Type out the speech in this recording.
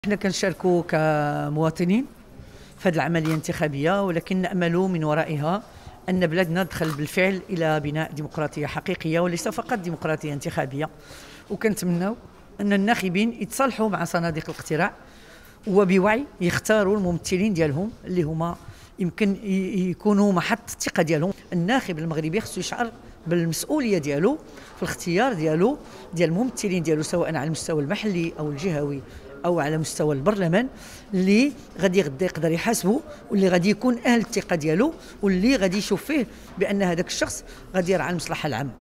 احنا كنشاركوا كمواطنين في هذه العمليه الانتخابيه، ولكن نامل من ورائها ان بلادنا تدخل بالفعل الى بناء ديمقراطيه حقيقيه وليس فقط ديمقراطيه انتخابيه. وكنتمناو ان الناخبين يتصالحوا مع صناديق الاقتراع وبوعي يختاروا الممثلين ديالهم اللي هما يمكن يكونوا محط الثقه ديالهم. الناخب المغربي خصو يشعر بالمسؤوليه ديالو في الاختيار ديالو ديال الممثلين ديالو، سواء على المستوى المحلي او الجهوي او على مستوى البرلمان، اللي غادي غدا يقدر يحاسبه واللي غادي يكون اهل الثقه ديالو واللي غادي يشوف فيه بان هذاك الشخص غادي يرعى المصلحه العامه.